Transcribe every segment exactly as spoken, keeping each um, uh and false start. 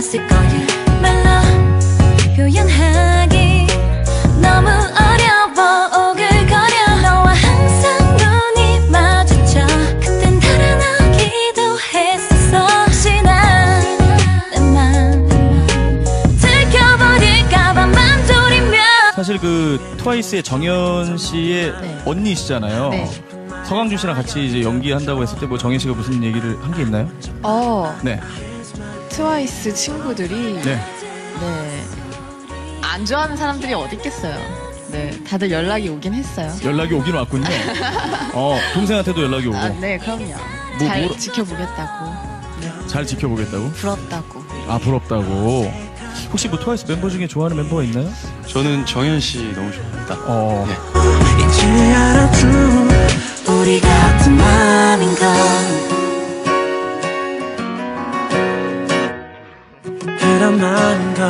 않았을 거야. 말로 표현하기 너무 어려워 오글거려. 너와 항상 눈이 마주쳐 그땐 달아나기도 했었어. 혹시 난 내 맘 들켜버릴까봐 맘졸이며. 사실 그 트와이스의 정현 씨의 네. 언니시잖아요. 네. 서강준 씨랑 같이 이제 연기한다고 했을 때 뭐 정현 씨가 무슨 얘기를 한 게 있나요? 어, 네. 트와이스 친구들이 네. 네. 안 좋아하는 사람들이 어디 있겠어요. 네, 다들 연락이 오긴 했어요. 연락이 오긴 왔군요. 어, 동생한테도 연락이 오고. 아, 네, 그럼요. 뭐, 잘 뭐... 지켜보겠다고. 네. 잘 지켜보겠다고? 부럽다고. 아, 부럽다고. 혹시 뭐 트와이스 멤버 중에 좋아하는 멤버가 있나요? 저는 정현 씨 너무 좋아합니다. 어. 네. 이제 알아줘 우리 같은 맘인 걸. 그런 맘인 걸.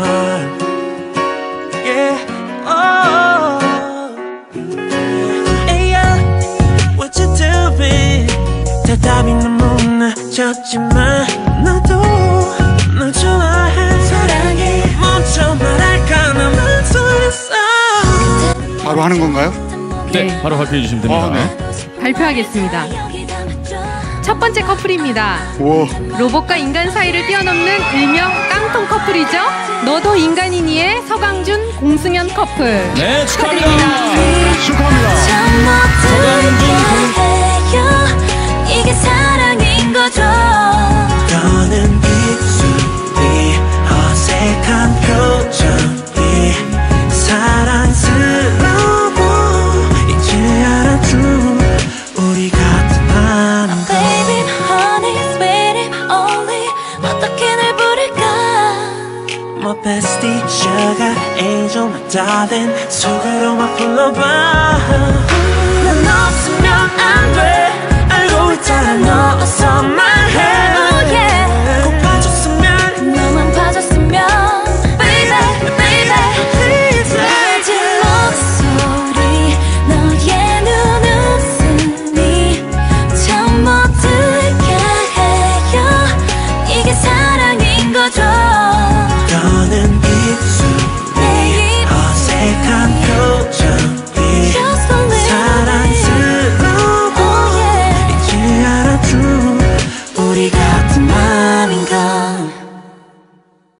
Yeah. Oh. Hey, yeah. What you doing? 대답이 너무 늦었지만 나도 널 좋아해. 사랑해. 먼저 말할까 나만 소리냈어. 바로 하는 건가요? 네, 네. 바로 발표해 주시면 됩니다. 아, 네. 발표하겠습니다. 첫 번째 커플입니다. 우와. 로봇과 인간 사이를 뛰어넘는 일명 깡통 커플이죠. 너도 인간이니의 서강준, 공승현 커플. 네, 축하드립니다. 축하합니다. 이게 사랑인 거죠. 너는 입술이 어색한 표정이 사랑스러워. 이제 알아줘 우리 같은 맘인 걸. Baby, honey, sweetie, only 어떻게 날 부를까. My bestie, sugar, angel, my darling 속으로만 불러봐. 넌 없으면 안 돼 알고 있잖아. 너 없어.